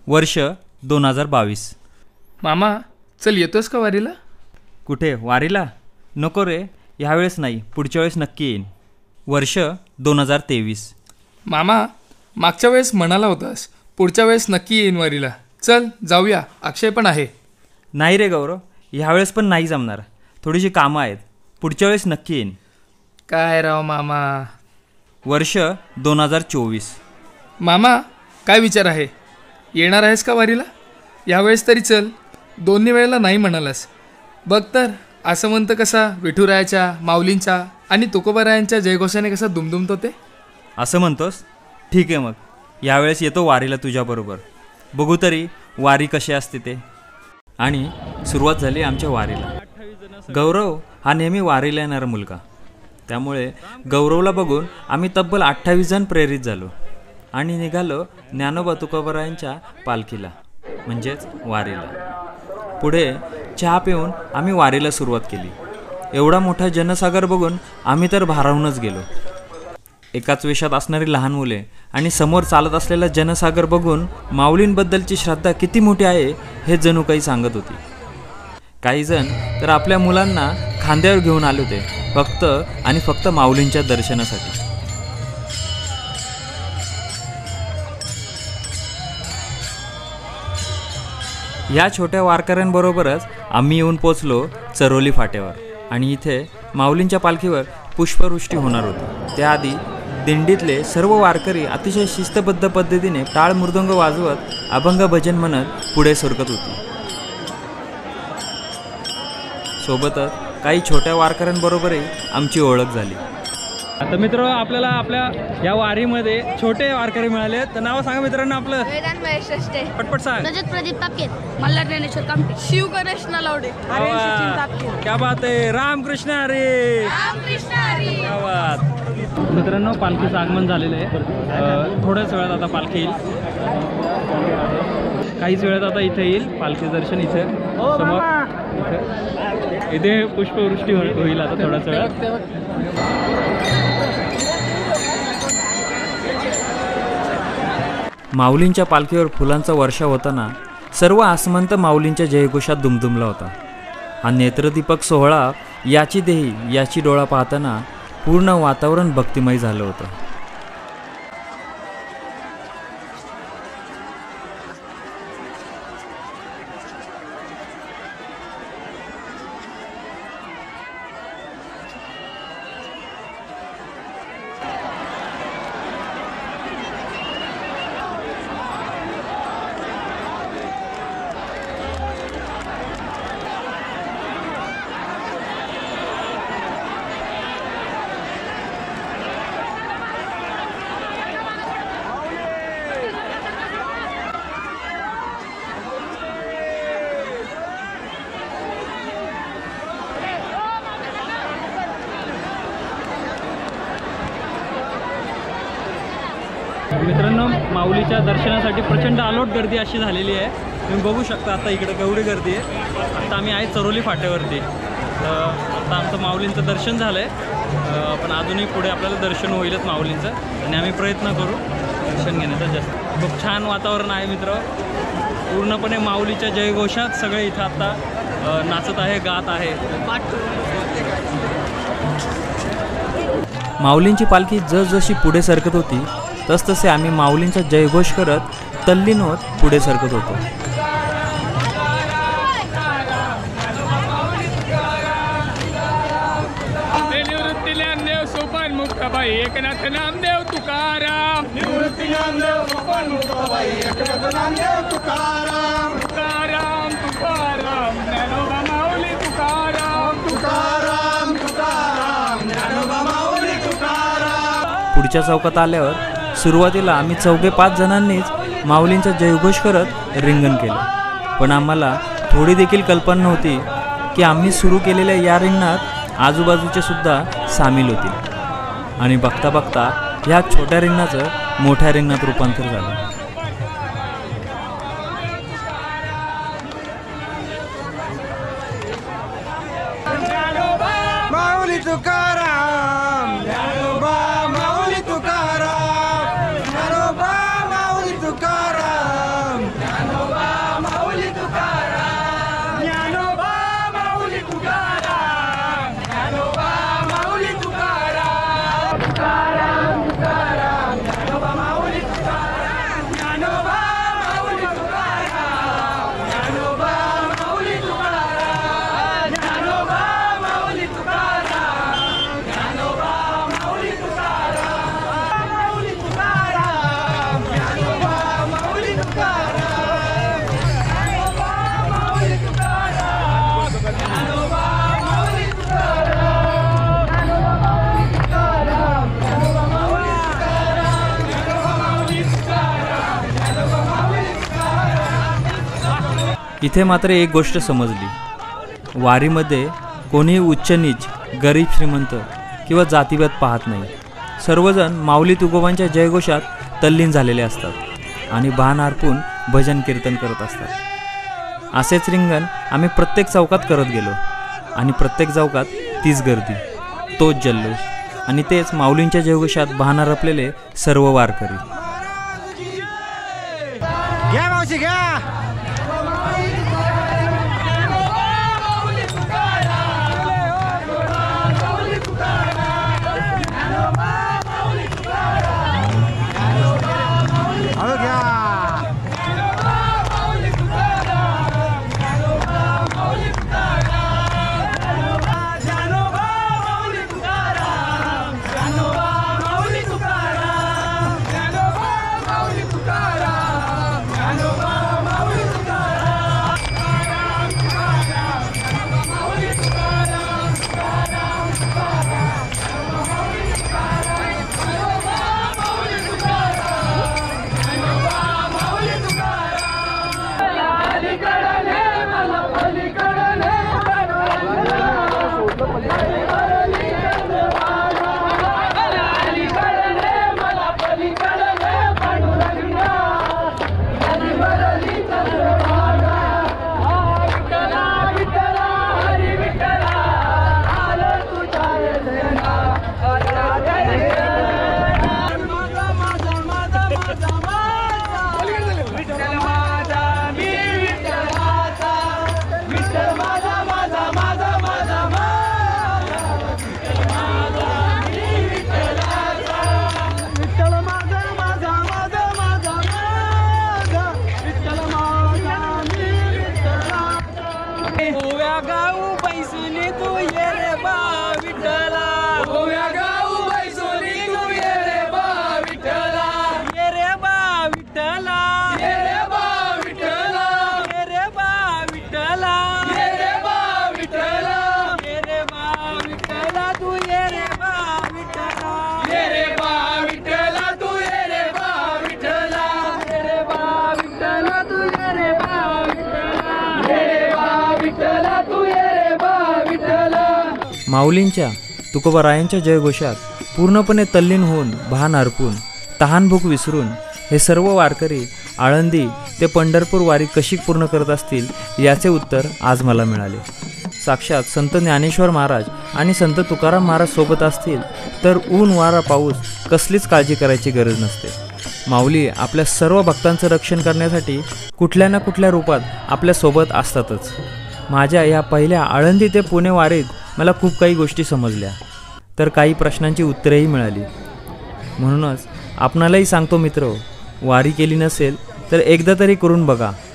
वर्ष 2022. मामा चल येतोस का वारीला? कुठे वारीला? नको रे, ह्यावेळेस नाही, पुढच्या वेळेस नक्की येईन. वर्ष 2023. मामा मागच्या वेळेस म्हणाला होतास पुढच्या वेळेस नक्की येईन वारीला. चल जाऊया, अक्षय पण आहे. नाही रे गौरव, ह्यावेळेस पण नाही जमणार, थोडीशी कामं आहेत. पुढच्या वेळेस नक्की येईन. काय राव मामा. वर्ष 2024. मामा काय विचार आहे, येणार आहेस का वारीला? यावेळेस तरी चल, दोन्ही वेळेला नाही म्हणालास. बघ तर असं म्हणतं कसा विठुरायाच्या, माऊलींच्या आणि तुकोबारायांच्या जयघोषाने कसा दुमदुमतो ते. असं म्हणतोस? ठीक आहे, मग यावेळेस येतो वारीला तुझ्याबरोबर. बघू तरी वारी कशी असते ते. आणि सुरुवात झाली आमच्या वारीला. गौरव हा नेहमी वारीला येणारा मुलगा, त्यामुळे गौरवला बघून आम्ही तब्बल 28 जण प्रेरित झालो आणि निघालो ज्ञानोबा तुकोबारायांच्या पालखीला, म्हणजेच वारीला. पुढे चहा पिऊन आम्ही वारीला सुरुवात केली. एवढा मोठा जनसागर बघून आम्ही तर भारावूनच गेलो. एकाच वेशात असणारी लहान मुले आणि समोर चालत असलेला जनसागर बघून माऊलींबद्दलची श्रद्धा किती मोठी आहे हे जणू काही सांगत होती. काही जण तर आपल्या मुलांना खांद्यावर घेऊन आले होते, फक्त आणि फक्त माऊलींच्या दर्शनासाठी. या छोट्या वारकऱ्यांबरोबरच आम्ही येऊन पोचलो चरोली फाट्यावर. आणि इथे माऊलींच्या पालखीवर पुष्पवृष्टी होणार होती. त्याआधी दिंडीतले सर्व वारकरी अतिशय शिस्तबद्ध पद्धतीने टाळ मृदंग वाजवत अभंग भजन म्हणत पुढे सरकत होती. सोबतच काही छोट्या वारकऱ्यांबरोबरही आमची ओळख झाली. आता मित्र, आपल्याला आपल्या या वारीमध्ये छोटे वारकरी मिळाले. तर नाव सांगा मित्रांनो आपलं. वेदांत महेश रस्ते, पटपट सांग. रजत प्रदीप तापकेत, मल्हार ज्ञानेश्वर कामटे, शिव गणेश नलावडे, आर्यन सचिन तापकेत. क्या बात आहे. रामकृष्ण हरी. रामकृष्ण हरी. क्या बात. मित्रांनो, पालखीचं आगमन झालेलं आहे. थोड्याच वेळात आता पालखी येईल. काहीच वेळात आता इथे येईल पालखी दर्शन. इथे समोर इथे पुष्पवृष्टी होईल आता थोड्याच वेळात. माऊलींच्या पालखीवर फुलांचा वर्षाव होताना सर्व आसमंत माऊलींच्या जयघोषात दुमदुमला होता. हा नेत्रदीपक सोहळा, याची देही याची डोळा पाहताना पूर्ण वातावरण भक्तिमय झालं होतं. मित्रांनो, माऊलीच्या दर्शनासाठी प्रचंड अलोट गर्दी अशी झालेली आहे. तुम्ही बघू शकता आता इकडे केवढी गर्दी आहे. आता आम्ही आहे चरोली फाट्यावरती. आता आमचं माऊलींचं दर्शन झालं आहे, पण अजूनही पुढे आपल्याला दर्शन होईलच माऊलींचं, आणि आम्ही प्रयत्न करू दर्शन घेण्याचं. जास्त खूप छान वातावरण आहे मित्र. पूर्णपणे माऊलीच्या जयघोषात सगळे इथं आता नाचत आहे, गात आहे. माऊलींची पालखी जसजशी पुढे सरकत होती तसतसे आम्ही माऊलींचा जयघोष करत तल्लीन होत पुढे सरकत होतो. निवृत्ती ज्ञानदेव सोपान मुक्ताबाई एकनाथ नामदेव तुकाराम. निवृत्ती ज्ञानदेव सोपान मुक्ताबाई एकनाथ नामदेव तुकाराम. तुकाराम तुकाराम ज्ञानोबा माऊली तुकाराम. तुकाराम तुकाराम ज्ञानोबा माऊली तुकाराम. पुढच्या चौकात आल्यावर सुरुवातीला आम्ही 4-5 जणांनीच माऊलींचा जयघोष करत रिंगण केलं. पण आम्हाला थोडी देखील कल्पना नव्हती की आम्ही सुरू केलेल्या या रिंगणात आजूबाजूचे सुद्धा सामील होतील. आणि बघता बघता ह्या छोट्या रिंगणाचं मोठ्या रिंगणात रूपांतर झालं. माऊली तुकाराम, ज्ञानोबा माऊली तुकाराम, ज्ञानोबा माऊली तुकाराम. इथे मात्र एक गोष्ट समजली, वारीमध्ये कोणीही उच्च नीच, गरीब श्रीमंत किंवा जातीभेद पाहत नाही. सर्वजण माऊली तुकोबांच्या जयघोषात तल्लीन झालेले असतात आणि बाण अर्पून भजन कीर्तन करत असतात. असेच रिंगण आम्ही प्रत्येक चौकात करत गेलो आणि प्रत्येक चौकात तीच गर्दी, तोच जल्लोष आणि तेच माऊलींच्या जयघोषात बाण अर्पलेले सर्व वारकरी. घ्या मावशी घ्या. हळू घ्या. माऊलींच्या तुकोबारायांच्या जयघोषात पूर्णपणे तल्लीन होऊन भान अर्पून तहानभूक विसरून हे सर्व वारकरी आळंदी ते पंढरपूर वारी कशी पूर्ण करत असतील याचे उत्तर आज मला मिळाले. साक्षात संत ज्ञानेश्वर महाराज आणि संत तुकाराम महाराज सोबत असतील तर ऊन वारा पाऊस कसलीच काळजी करायची गरज नसते. माऊली आपल्या सर्व भक्तांचं रक्षण करण्यासाठी कुठल्या ना कुठल्या रूपात आपल्यासोबत असतातच. माझ्या या पहिल्या आळंदी ते पुणे वारीत मला खूप काही गोष्टी समजल्या, तर काही प्रश्नांची उत्तरेही मिळाली. म्हणूनच आपणालाही सांगतो मित्र, वारी केली नसेल तर एकदा तरी करून बघा.